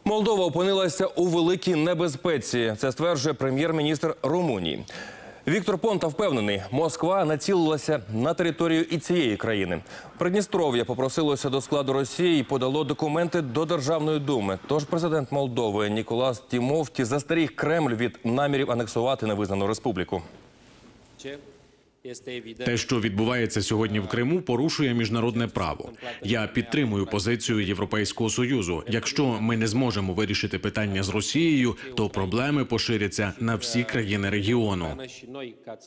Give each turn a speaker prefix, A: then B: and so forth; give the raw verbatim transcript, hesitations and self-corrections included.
A: Молдова опинилася у великій небезпеці. Це стверджує прем'єр-міністр Румунії. Віктор Понта впевнений, Москва націлилася на територію і цієї країни. Придністров'я попросилося до складу Росії і подало документи до Державної думи. Тож президент Молдови Ніколас Тімофті застеріг Кремль від намірів анексувати невизнану республіку.
B: Те, що відбувається сьогодні в Криму, порушує міжнародне право. Я підтримую позицію Європейського Союзу. Якщо ми не зможемо вирішити питання з Росією, то проблеми поширяться на всі країни регіону.